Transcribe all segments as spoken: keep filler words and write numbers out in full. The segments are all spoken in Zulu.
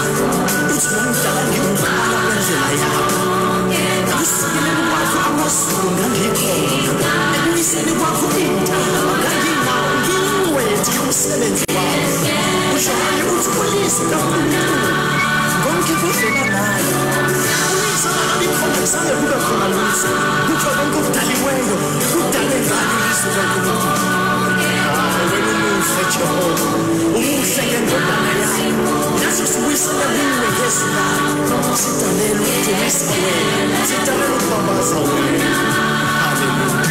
uthi ngomdala ngiyuqala kwendlela yakho usikelele kwakho amazulu ngangikhona ekuyiseni kwakho intaba nganginawo ngingcwethi umsebenzi wakho ushoyo uthi polisi kakhulu konke kudlela nayo uyisana likhombisayo kube khona lutho kutho konke okudaliweyo kudale ngani liso kaNkulunkulu wena umuhle Jehova umuhle ngendodana yakho naso siwisela kuwe Yesu lakho sidalelwe ukudumisa wena sidalelwe ukubabaza wena haleluya.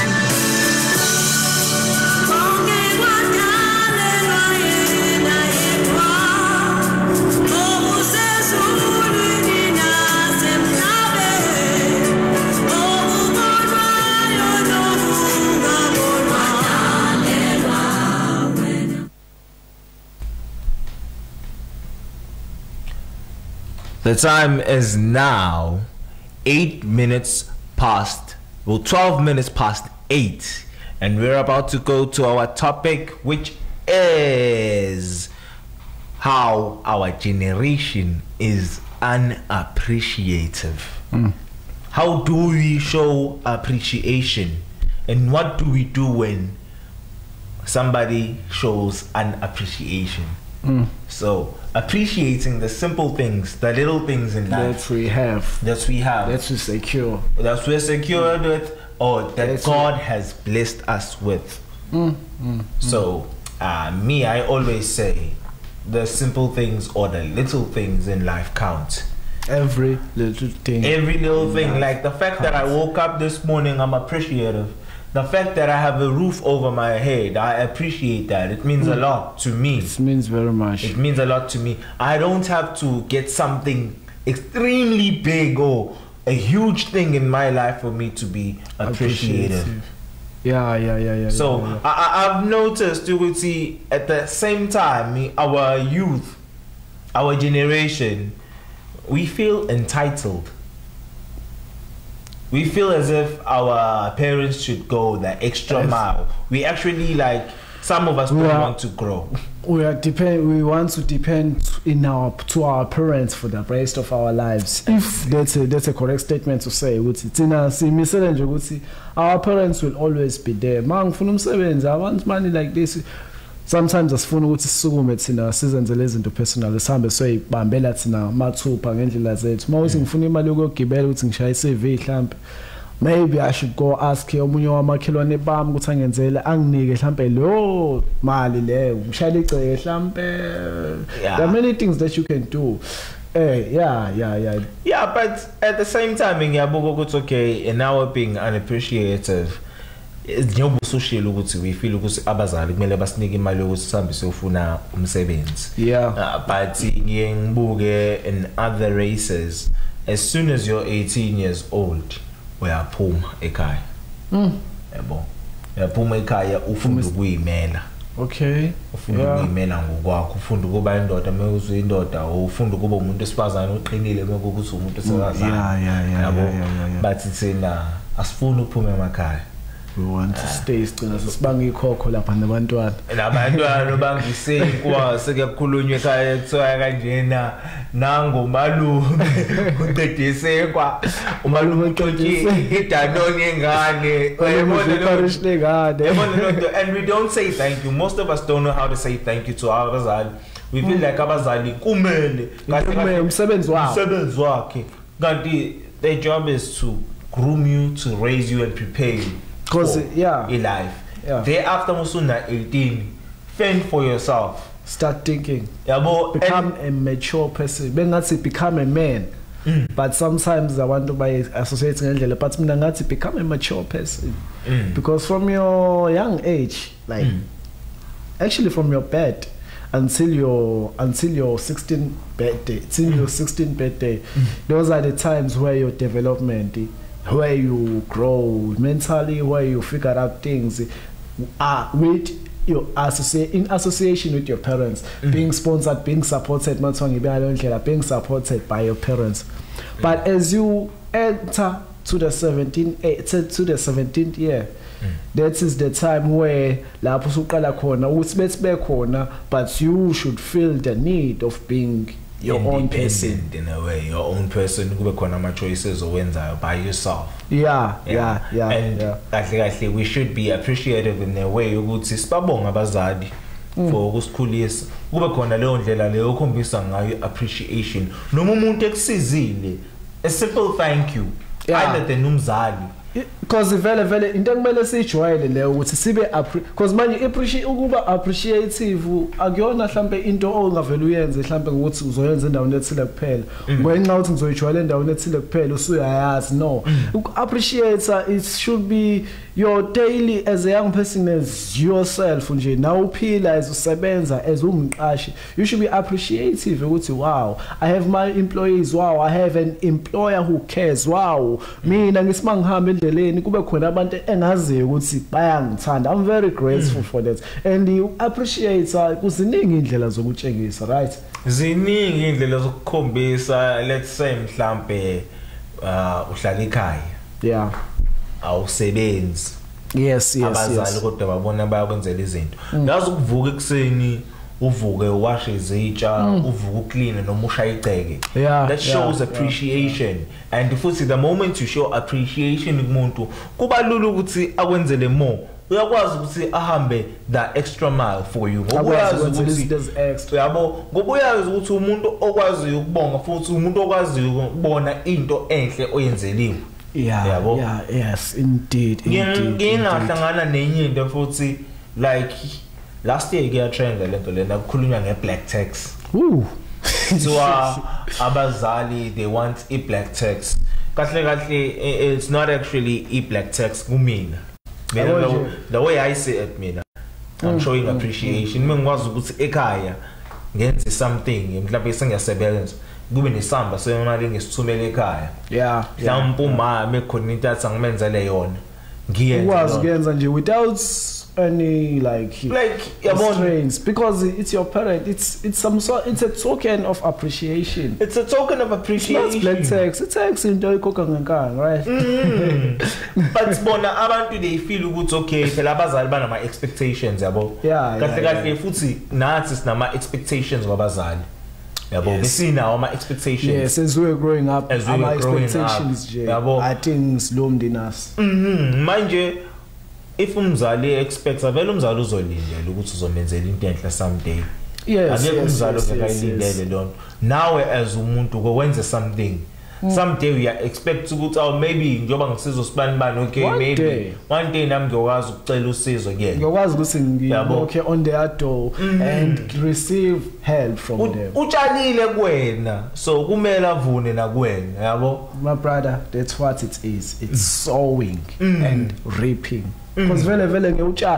The time is now eight minutes past, well, twelve minutes past eight, and we're about to go to our topic, which is how our generation is unappreciative. Mm. How do we show appreciation, and what do we do when somebody shows unappreciation? Mm. So appreciating the simple things, the little things in life that we have, that we have, that we secure, that we're secured with, or that That's God what... has blessed us with. Mm, mm, so uh, me, I always say the simple things or the little things in life count. Every little thing. Every little thing, like the fact counts. That I woke up this morning, I'm appreciative. The fact that I have a roof over my head, I appreciate that. It means mm. a lot to me. It means very much. It means a lot to me. I don't have to get something extremely big or a huge thing in my life for me to be appreciative. Yeah, yeah, yeah, yeah. So yeah, yeah. I, I've noticed, you will see, at the same time, our youth, our generation, we feel entitled. We feel as if our parents should go the extra yes. mile. We actually, like, some of us we don't are, want to grow. We are depend. We want to depend in our to our parents for the rest of our lives. If that's a that's a correct statement to say, our parents will always be there. Man, for themselves, I want money like this. Sometimes as fun ukuthi sisukume thina sizenzele izinto personal sihambe soyibambela thina mathupha ngendlela zethu mawuthi ngifuna imali yokugibela ukuthi ngishaya i-survey mhlambe maybe I should go ask omunye wamakhelwane bami ukuthi angenzele anginike mhlambe lo mali leyo ngishaya iceke mhlambe. There are many things that you can do. Eh yeah yeah yeah yeah but at the same time ngiyabuka ukuthi okay and now being unappreciative njengoba social ukuthi we feel ukuthi abazali kumele basinike imali yokuthi sihambe siyofuna umsebenzi. Yeah. Uh, but ngiye ngibuke in other races, as soon as you're eighteen years old uyaphuma ekhaya. Mm. Yabo. Uyaphuma ekhaya ufunda ukuyimela. Okay. Ufunda ukuyimela ngokwakho, ufunda ukuba indoda mewuze indoda, ufunda ukuba umuntu esifazana oqinile mekuthi umuntu esifazana. Yeah yeah yeah. Yabo. Yeah, yeah, yeah. But thina asifuni ukuphuma emakhaya. We want to stay sicina sisibanga ikhokho lapha nabantwana nabantwana bangisenkwa sekukhulunywe ekhaya kuthiwa kanjena nango malume uqedisekwa umalume uxoxi idanoni engane and we don't say thank you. Most of us don't know how to say thank you to our abazali. We feel like abazali kumele umsebenzi wabo umsebenzi wakhe kanti their job is to groom you, to raise you and prepare you. Because yeah, in life. Yeah. Thereafter, musuna eighteen, fend for yourself. Start thinking. Yeah, become a mature person. When not say become a man, mm. but sometimes I want to buy associating angel. But when not say become a mature person, mm. because from your young age, like mm. actually from your bed until your until your sixteenth birthday, till mm. your sixteenth birthday, mm. those are the times where your development. Where you grow mentally, where you figure out things uh, with your associate in association with your parents, mm. being sponsored, being supported, being supported by your parents. Mm. But as you enter to the seventeenth to the seventeenth year, mm. that is the time where but you should feel the need of being your own person in a way, your own person kube khona ama choices owenzayo by yourself. Yeah, yeah, yeah. And yeah. kahle kahle we should be appreciative in a way ukuthi sibabonga abazali for ukusikhulisa. Kube khona leyo ndlela leyo ukhombisa ngayo appreciation. Noma umuntu ekusizile, a simple thank you. Either the numzali. Because vele vele into kumele sijwayele leyo ukuthi sibe because manje appreciate ukuba appreciative akuyona mhlambe into ongavela uyenze mhlambe ukuthi uzoyenza endaweni ethile kuphela ngenxa ukuthi ngizoyijwayela endaweni ethile kuphela usuyayazi no appreciate it should be your daily as a young person as yourself nje na uphila as usebenza as umqashi you should be appreciative ukuthi wow I have my employees wow I have an employer who cares wow mina ngisima ngihamba endleleni kube khona abantu engaziyo ukuthi bayangithanda I'm very grateful mm. for that and you appreciate kuziningi indlela zokutshengisa right ziningi indlela zokukhombisa let's say mhlambe uh uhlala ekhaya yeah awusebenzi yes yes abazali kodwa babona bayakwenzela izinto ngazi ukuvuka ekseni uvuke uwashe izitsha uvuka uclean noma ushaya iceke that shows yeah, appreciation yeah, yeah. And futhi the moment you show appreciation kumuntu kuba lula ukuthi akwenzele more uyakwazi ukuthi ahambe the extra mile for you ngoba uyazi ukuthi there's extra yabo ngoba uyazi ukuthi umuntu okwazi ukubonga futhi umuntu okwazi ukubona into enhle oyenzeliwe. Yeah, yeah, yeah, yes, indeed, indeed. Ngingahlangana nenye into futhi like last year ngiya trend lento lena kukhulunywa nge-black tax. Ooh. So abazali they want a black tax. Kahle kahle it's not actually a black tax kumina. The, the way I see it mina I'm mm, showing mm, appreciation. Mina ngikwazi ukuthi ekhaya ngenze something mhlawumbe sengiyasebenza kube nesamba seyona ngisithumele ekhaya yeah mhlawumbe uma mekhona into athi ngimenzele yona ngiyenza ukwazi kuyenza nje without any like like strains because it's your parent it's it's some sort it's a token of appreciation it's a token of appreciation it's not black tax it's tax into oyikhokha ngenkani right mm. But bona abantu they feel ukuthi okay phela abazali banama expectations yabo kahle kahle futhi nathi sinama expectations kwabazali yabo besina our expectations yes as we were growing up as we our were growing expectations up je I think slummed in us mhm manje if umzali expects avela umzali uzolindela ukuthi uzomenzela into enhle someday yes akekho umzali ozakayilindele lona nawe as umuntu ukwenza something someday we expect ukuthi oh maybe njoba ngisizo sibani bani okay one maybe day. one day nami ngiyokwazi ukucela usizo kuyena ngiyokwazi ukuthi ngiyokhe on their door mm -hmm. and receive help from U them utshalile kuwena so kumele avune na kuwena yabo my brother that's what it is it's sowing mm. and reaping because vele vele ngeutsha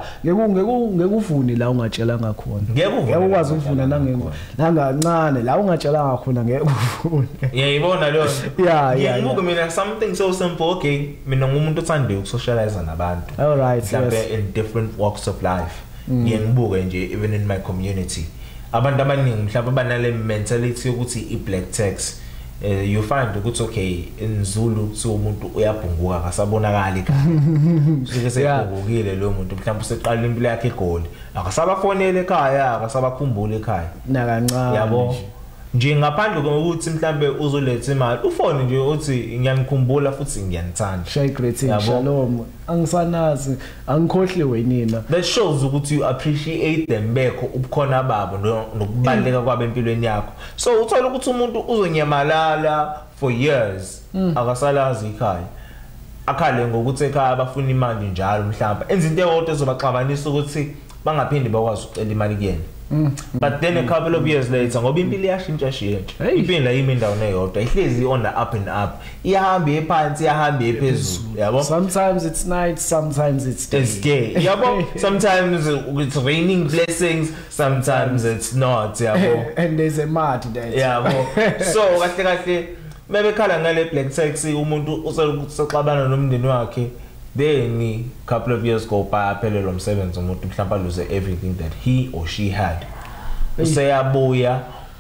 ngekuvuni la ungatshelanga khona ngeke ukwazi ukuvuna nangancane la ungatshelanga khona ngeke uvune yayibona lo yeah yeah ngibuka mina something so simple okay mina ngumuntu othanda ukusocialize nabantu all right yes in different walks of life ngibuka nje even in my community abantu abaningi mhlawumbe banale mentality yokuthi i black tax Uh, you find ukuthi okay in Zulu so umuntu uyabhunguka akasabonakala ekhaya sike sebhungukile lo muntu mhlawumbe useqala impilo yakhe egoli akasabafonela ekhaya akasabakhumbula ekhaya nakancane yabo nje ngaphandle kokuthi mhlawumbe uzoletha imali ufone nje uthi ngiyanikhumbula futhi ngiyanithanda shay greeting shalom angisanazi angikhohliwe nina that shows ukuthi you appreciate them bekho ubukhona babo nokubaleka kwabo empilweni yakho so uthola ukuthi umuntu uzonyamalala for years mm. akasalazi ekhaya akhale ngokuthi ekhaya abafuna imali njalo mhlawumbe enza into eyodwa ezobaxabanisa ukuthi bangaphindi bakwazi ucela imali kuyena Mm. But then a couple of years later ngoba impilo yashintsha shintsha impilo yimi indawo eyodwa ihlezi on the up and up iyahamba ephansi iyahamba ephezulu yabo sometimes it's night sometimes it's day it's day yabo sometimes it's raining blessings sometimes it's not yabo and there's a mud there yabo so kahle kahle bebekhala ngale black taxi umuntu usexabana nomndeni wakhe then a couple of years go by aphelelwa umsebenzi umuntu mhlawumbe lose everything that he or she had useyabuya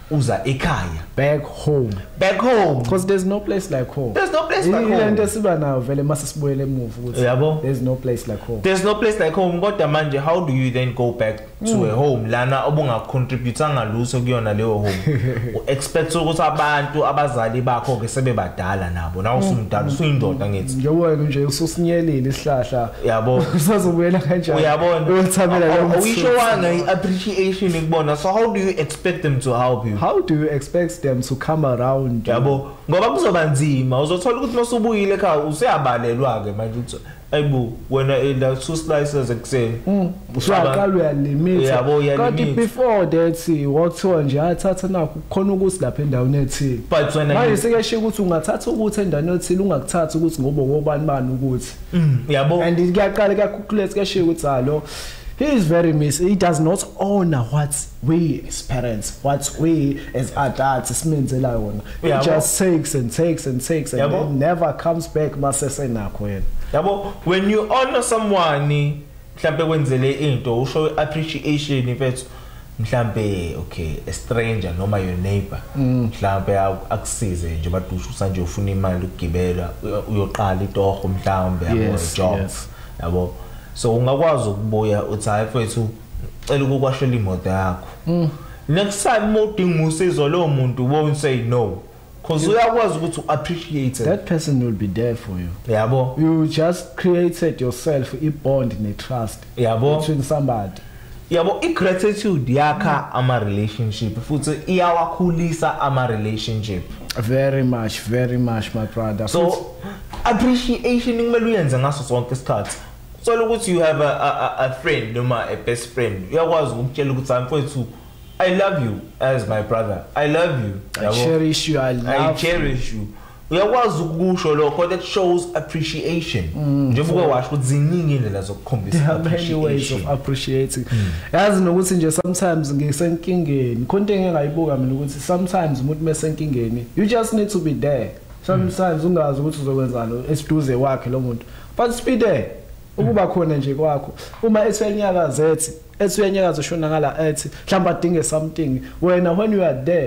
uza ekhaya back home back home because there's no place like home there's no place like home lento siba nayo vele mase sibuyele emuva ukuthi yabo there's no place like home there's no place like home kodwa manje how do you then go back to mm. a home lana obunga contribute ngaluso kuyona leyo home expect ukuthi abantu abazali bakho ke sebebadala nabo nawo usumdala usuyindoda ngithi njengoba nje ususinyelile isihlahla yabo usazobuyela kanjani uyabona uyothamela lo uyishowanga iappreciation ikubona so how do you expect them to help you how do you expect them to come around yabo ngoba kuzoba nzima uzothola ukuthi masubuyile ekhaya useyabalelwa ke manje uthi ayibu wena ela two slices ekseni usaqala uyalimit yabo kanti before that wakuthiwa nje athatha nakho khona ukuthi lapha endaweni ethile but wena manje sekeshiya ukuthi ungathatha ukuthi endaweni ethile ungakuthatha ukuthi ngoba ngobani bani ukuthi yabo and kuyaqala kuyacalculate keshiya ukuthi alo he is very miss he does not honor what we as parents what we as adults simenzela yona he just takes and takes and takes and yabo. Then never comes back masese nakho yena yabo when you honor someone mhlambe kwenzele into usho appreciation ifethu mhlambe okay a stranger noma your neighbor mhlambe akusize nje badusha usanje ufuna imali ukugibela uyoqala itoho mhlambe yabo job yabo so ungakwazi ukubuya uthi hayi mfethu cela ukukwashela imoto yakho next time modinga usizo lo muntu won't say no because uyakwazi ukuthi appreciate it. That person will be there for you yabo you just created yourself a bond and a trust yabo between somebody yabo I gratitude yakha ama relationship futhi iyawakhulisa ama relationship very much very much my brother so appreciation kumele uyenze ngaso sonke isikhathi so ukuthi you have a a, a friend noma a best friend uyakwazi ukutshela ukuthi mfowethu I love you as my brother I love you I yabo? Cherish you I love I cherish you uyakwazi ukusho lokho that shows appreciation njengoba washo ukuthi ziningi indlela zokukhombisa appreciation ways of appreciating yazi nokuthi nje sometimes ngisenkingeni konke engayibuka mina ukuthi sometimes umuntu mesenkingeni you just need to be there sometimes ungazi ukuthi uzokwenzana esiduze wakhe lo muntu but be there ukuba khona nje kwakho uma ethelnyakaza ethi ethelnyakaza ushona ngala ethi mhlamba adinge something wena when you are there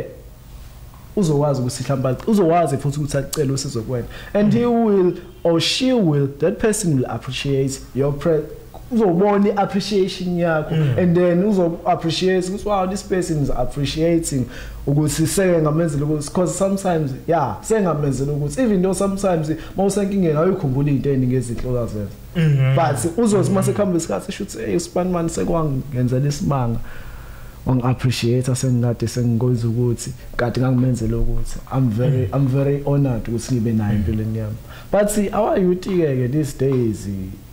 uzokwazi ukuthi mhlamba uzokwazi futhi ukuthi acela usizo kuwena and he will or she will that person will appreciate your uzobona appreciation yakho and then uzo appreciate ukuthi wow this person is appreciating ukuthi seke ngamenzela ukuthi because sometimes yeah seke ngamenzela ukuthi even though sometimes mawusenkingeni ayikhumbula into eningi ezinhloka zenza but uzothi mase khamba isikhathi shuthi hey uSpanman sekwangenzela isimanga wang appreciate asengikade sengikwenza ukuthi kade ngangimenzela ukuthi I'm very I'm very honored ukuthi ngibe nayo empilweni yami but our youth ke these days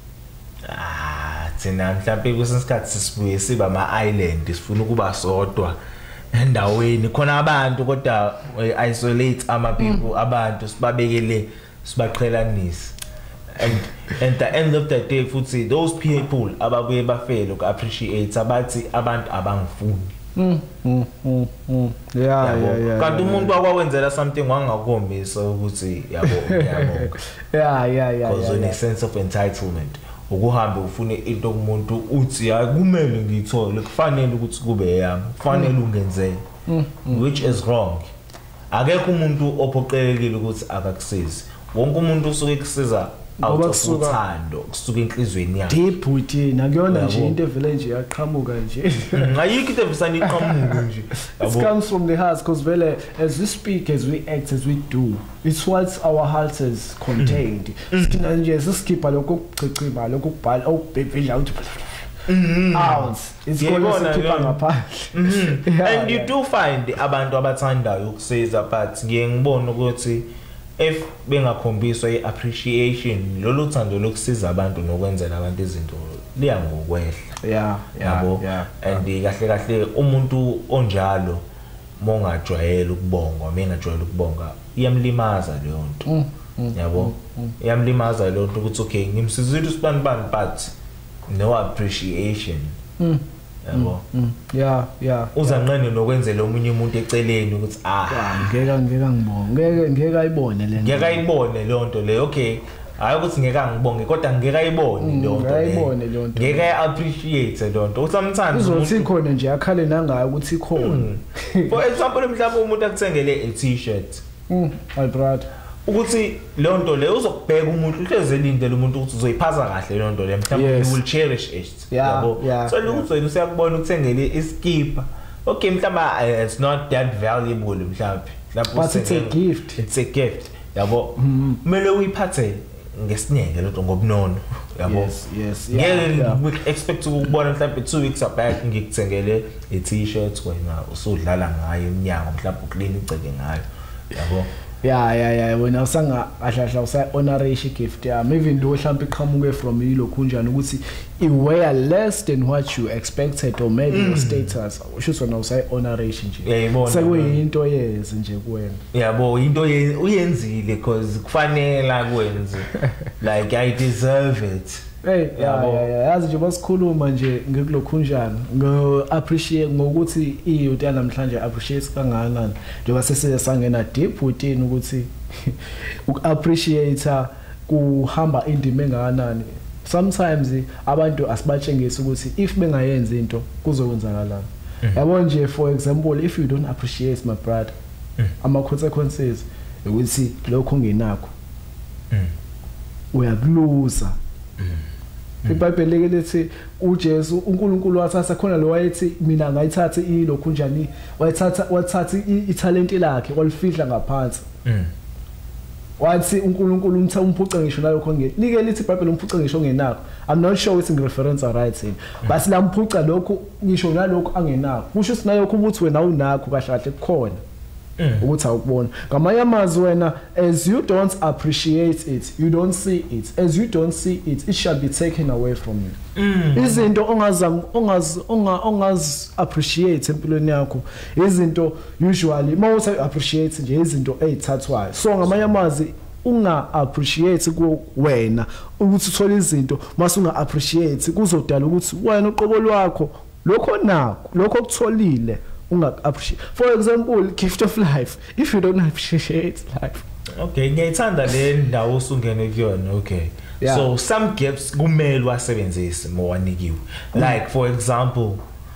ah thina mhlawumbe kusesikhathi sisibuye siba ama island sifuna ukuba sodwa endaweni khona abantu kodwa isolate ama people abantu sibabekele sibaqhelanisa and and the end of the day futhi those people ababuye bafele uku appreciate abathi abantu abangifuni mm mm mm yeah yeah yeah kanti umuntu akwawenzela something wangakhombisa ukuthi yabo yabo yeah yeah yeah because in a sense of entitlement ukuhambe ufune into kumuntu uthi hayi kumele ngithole kufanele ukuthi kube yami kufanele ungenzele which is wrong akekho umuntu ophoqelekile ukuthi akakusize wonke umuntu usuke kusiza ngoba kusuthando kusuka enhlizweni yakhe deep within akuyona nje into evele nje yaqhamuka nje ngayikho into evusani iqhamuka nje it comes from the heart because vele as we speak as we act as we do it's what our heart is contained sina nje siskipha lokho kucicima lokho kubhala okubhevela uthi out it's going to keep ngaphandle and you do find abantu abathandayo ukusiza but ngiye ngibona ukuthi if bengakhombiswa iappreciation lolu thando lokusiza abantu nokwenzela abantu izinto liya ngokwehla yeah yabo and kahle kahle umuntu onjalo mongajwayela ukubonga mengajwayela ukubonga iyamlimaza leyo nto yabo iyamlimaza leyo nto ukuthi okay ngimsizile uSpanman but no appreciation yabo yeah yeah uzanqene nokwenzela omunye umuntu eceleni ukuthi ah ngeke ngeke ngibone ngeke ngeke ayibone le ngeke ayibone le nto le okay hayi ukuthi ngeke ngibonge kodwa ngeke ayibone le nto ayibone le nto ngeke appreciate le nto sometimes uzothi khona nje akhale nangayo ukuthi ikhona for example mhlawumbe umuntu akuthengele a t-shirt mm my brother ukuthi le nto le uzokubheka umuntu uhleze elindele umuntu ukuthi uzoyiphaza kahle le nto le mhlawumbe you will cherish it yabo so lokho usuyakubona ukuthengele iskipa okay mhlawumbe it's not that valuable mhlawumbe but it's a gift it's a gift yabo kumele uyiphathe ngesineke lo nto ngobunono yabo yes yes yeah we expect ukubona mhlawumbe two weeks back ngikuthengele a t-shirt wena usudlala ngayo eminyango mhlawumbe uklini iceke ngayo yabo yeah yeah yeah wena usanga ahlahla usa honorary gift yami even though mhlawumbe iqhamuke from yilo kunjani ukuthi I wear less than what you expected or maybe mm. your status usho sona usa honorary nje yayibona sekuyinto yezi nje kuwena yabo into uyenzile because kufanele kwenze like I deserve it hey yeah yeah yazi nje basikhuluma nje ngekulokhunjana ngo appreciate ngokuthi iyouth namhlanje appreciate kangakanani njengoba sesike sangena deep within ukuthi uk appreciate kuhamba indima engakanani sometimes abantu asibatshengisa ukuthi if bengayenza into kuzokwenzakalana yabo nje for example if you don't appreciate my brother ama consequences ukuthi lokho ngenakho uyakuluza iBhayibheli lithi uJesu uNkulunkulu wathatha khona lo wayethi mina ngayithatha ilokhu njani wayithatha wathatha italenti lakhe walifihla ngaphansi wathi uNkulunkulu umtha umphuce ngisho nalokho ngeke like lithi iBhayibheli umphuce ngisho ngenakho I'm not sure it's in reference right in but lamphuca lokho ngisho nalokho angenakho kusho ukuthi nayo ukuthi wena unakho kahle kahle kukhona ukuthi awukubona ngamanye amazwi wena as you don't appreciate it you don't see it as you don't see it it shall be taken away from you izinto ongazam ongaz ongaz appreciate empilweni yakho izinto usually mawuthi appreciate nje izinto ezithathwayo so ngamanye amazwi unga appreciate ku wena ukuthi uthola izinto mase unga appreciate kuzodala ukuthi wena uqobo lwakho lokho nakho lokho kutholile unga appreciate for example gift of life if you don't appreciate life okay ngiyithanda le ndawo usungene kuyona okay yeah. So some gifts kumele wasebenzise mawanikiwe like for example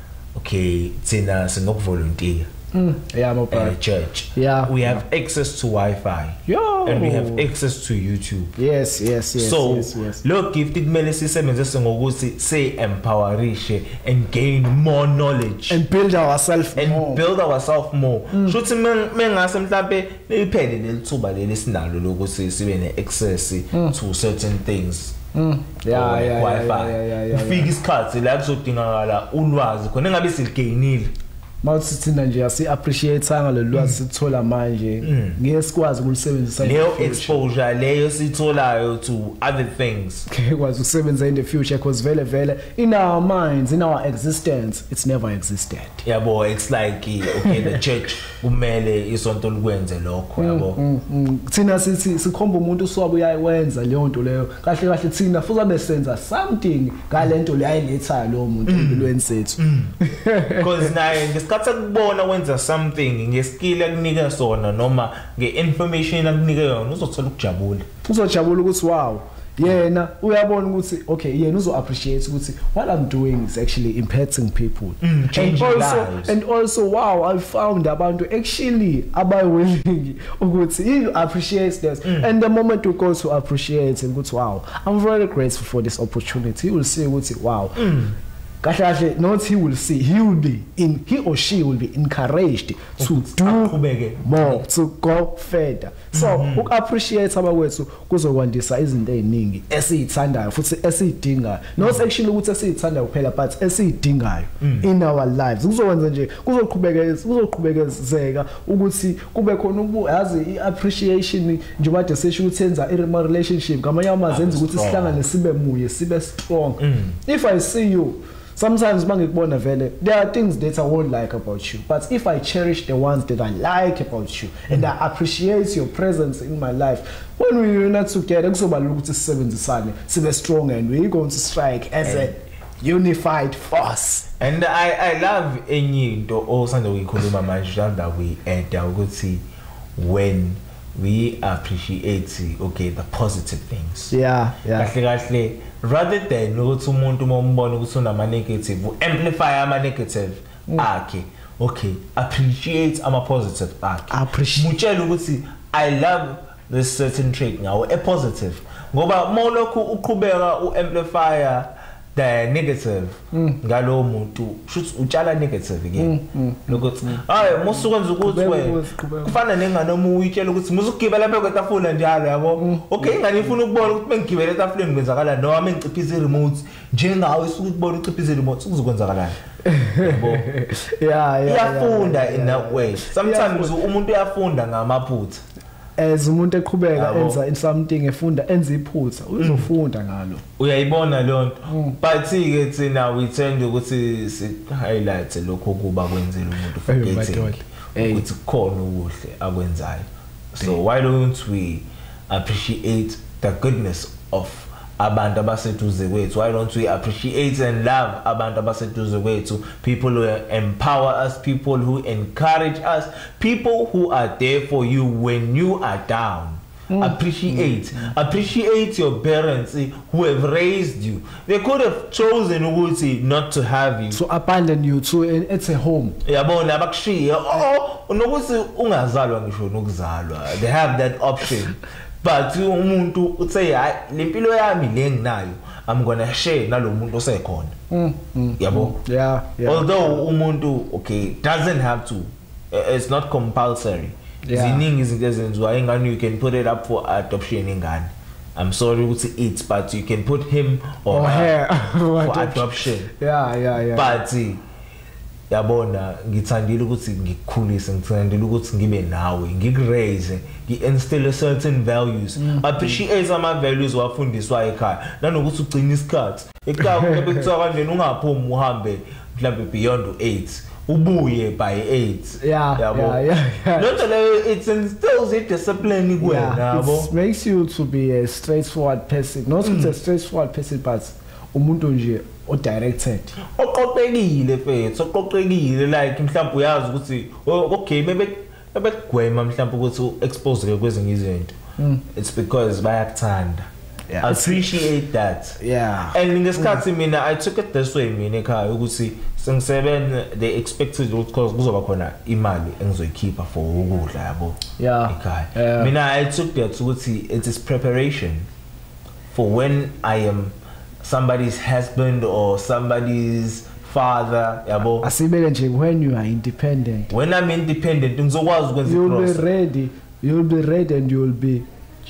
okay thina sinokuvolunteer Mm. Yeah, my brother. Uh, church. Yeah. We have yeah. access to Wi-Fi. Yo. And we have access to YouTube. Yes, yes, yes. So, yes, yes. look, if it kumele sisebenzise ngokuthi say empowerishe and gain more knowledge and build ourselves and more. build ourselves more. Shuthi mengase mhlambe liphele lelithuba leli sinalo lokuthi sibe ne access mm. to certain things. Mm. Yeah, like yeah, Wi-Fi. yeah, yeah, yeah, yeah, ufika isikhathi la kuzodingakala ulwazi khona engabe siligainile. Mawuthi thina nje asi appreciate ngalo lwazi sithola manje ngeke sikwazi ukulisebenzisa leyo exposure leyo sitholayo to other things kwazi ukusebenza in the future because vele vele in our minds in our existence it's never existed yabo it's like okay the church kumele isonto likwenze lokho yabo thina sithi sikhomba umuntu uswabe uyayenza leyo nto leyo kahle kahle thina futhi abesenza something ngalento leyayiletha lo muntu empilweni sethu because naye ngesikhathi akubona wenza something ngeskill akunika sona noma ngeinformation akunika yona uzothola ukujabula uzojabula ukuthi wow yena uyabona ukuthi okay yena uzo appreciate ukuthi what I'm doing is actually impacting people mm, and also lives. and also wow I found abantu actually abayi willing ukuthi you appreciate this mm. and the moment you go to appreciate and ukuthi wow I'm very grateful for this opportunity you will see ukuthi wow mm. Kahle not he will see he will be in he or she will be encouraged to do more to go further so mm-hmm. uk appreciate abakwethu kuzokwandisa izinto eziningi esizithandayo futhi esizidingayo not actually ukuthi esizithandayo kuphela but esizidingayo mm. in our lives kuzokwenza nje kuzoqhubeka kuzoqhubekezeka ukuthi kube khona ubuyazi iappreciation nje kade sesho ukuthi enza i relationship ngamanye amazenza ukuthi sihlangane sibe muye sibe strong mm. if I see you sometimes mangikubona vele there are things that I won't like about you but if I cherish the ones that I like about you mm. and I appreciate your presence in my life when we are not together kuzobalula ukuthi sisebenzisane sibe strong and we going to strike as and a unified force and I I love enye into osanda uyikhuluma manje that we add ukuthi when we appreciate okay the positive things. Yeah, yeah. Kahle kahle rather than ukuthi umuntu mombona ukuthi unama negative amplify ama negative akhe. Okay, appreciate ama positive akhe. Appreciate. Mutshela ukuthi I love this certain trait ngawo a positive. Ngoba molokhu uqhubeka uamplify the negative ngalo muntu shothi utshala negative again lokuthi hayi musukwenza ukuthi wena kufana nengane uma uyitshela ukuthi musukugibela lapha kwetafula njalo yabo okay ingane ifuna ukubona ukuthi mengigibela etafuleni kwenzakala noma mengichiphisa i-remote njengawe isuke ukubona uchiphisa i-remote kuzokwenzakalani yabo yeah yeah iyafunda in that way sometimes umuntu uyafunda ngamaphutha as umuntu eqhubeka enza in something efunda enza iphutha uzofunda ngalo uyayibona lonto but ke thina we tend ukuthi si highlight lokho kuba kwenzela umuntu forgetting ukuthi khona ukuhle akwenzayo so why don't we appreciate the goodness of abantu abaseduze kwethu? Why don't we appreciate and love abantu abaseduze kwethu? People who empower us, people who encourage us, people who are there for you when you are down. Mm. Appreciate mm. appreciate your parents who have raised you. They could have chosen ukuthi not to have you, to abandon you, to it's a home. Yabona abakushiya oh nokuthi ungazalwa ngisho nokuzalwa. They have that option. But umuntu uthe hayi lempilo yami le nginayo I'm going to share nalo muntu osekhona. Mm, mm, yabo yeah, yeah. Although umuntu okay doesn't have to, it's not compulsory. Ziningi izinto ezenziwa ingane you can put it up for adoption ingane. I'm sorry ukuthi it but you can put him or, or her, her for adoption. Yeah, yeah, yeah. But yabona ngithandile ukuthi ngikukhulise ngithandile ukuthi ngibe nawe ngikuraise ngi-instill certain values. Mm. Appreciate ama values wafundiswa ekhaya nanokuthi ugcina isikhathi ekhaya kube kuthiwa kanjena ungaphumi uhambe mhlawumbe beyond eight ubuye by eight. Yeah, yabo. Yeah, yeah, yeah. Not only it instills a discipline kuwena yabo. It makes you to be a straightforward person, not mm. a straightforward person but umuntu nje o directed oqoqekile mfethu oqoqekile like mhlawumbe uyazi ukuthi okay maybe maybe gwema mhlawumbe ukuthi expose ke kwezinye izinto. It's because bayakuthanda. Yeah, appreciate that. Yeah. And ngesikhathi mina I took it this way mina ekhaya ukuthi sengisebenza they expected because kuzoba khona imali engizoyikhipha for ukudla yabo. Yeah. Ekhaya mina I took that ukuthi it is preparation for when I am somebody's husband or somebody's father yabo asibele nje when you are independent. When I'm independent ngizokwazi ukwenza you'll be ready you'll be ready and you'll be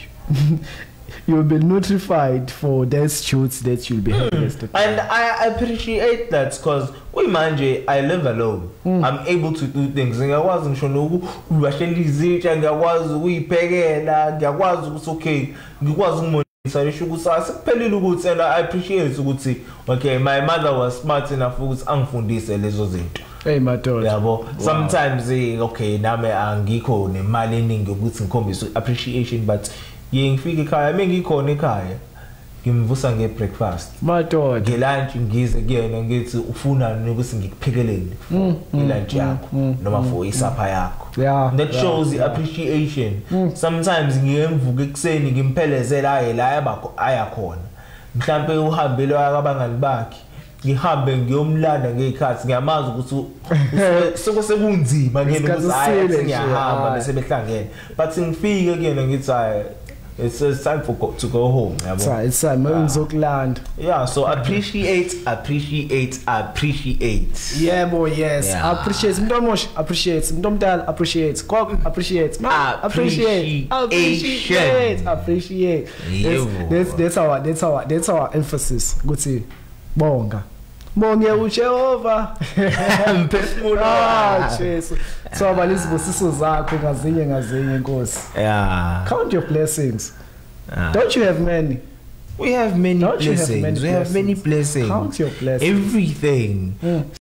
you'll be notified for those shoots that you'll be having. Mm. And I appreciate that because we manje I live alone. Mm. I'm able to do things ngiyakwazi ngisho noku ubashela izitsha ngiyakwazi ukuyiphekela ngiyakwazi ukuthi okay ngikwazi umuntu sayisho ukuthi asiphelile ukuthi and I appreciate ukuthi okay my mother was smart enough ukuthi angifundise lezo zinto. Hey madoda yabo wow. Sometimes eh, okay nami angikho nemali eningi ukuthi ngikhombise appreciation but ngifike ekhaya mengikhona ekhaya ngimvusa ngebreakfast madoda ngelunch ngize kuyena ngithi ufuna ukuthi ngikuphekelele ilunch yakho noma for isapha yakho. Yeah, that yeah, shows yeah. appreciation. Mm. Sometimes ngiyemvuka ekseni ngimphelezela aye la yabakho ayakhona mhlambe uhambile akabangani bakhe ngihambe ngiyomlanda ngekhathi ngiyamazi ukuthi soko sekunzima ngene ukuthi hayi ngiyahamba bese behlangene but ngifike kuyena ngithi hayi it's uh, time for go, to go home yabo. So it's time ngizokulanda. Yeah, so appreciate appreciate appreciate. Yeah boy, yes. Yeah. Appreciate mntomosh appreciate mntomdala appreciate kok appreciate ma appreciate appreciate appreciate. That's that's our that's our that's our emphasis ukuthi bonga bonge uJehova mphefumulo ah Jesu so abalizibusiso zakho ngazinye ngazinye Nkosi. Yeah, count your blessings. Ah. Don't you have many? We have many Don't blessings. You have many we blessings? have many blessings. Count your blessings. Everything. Mm.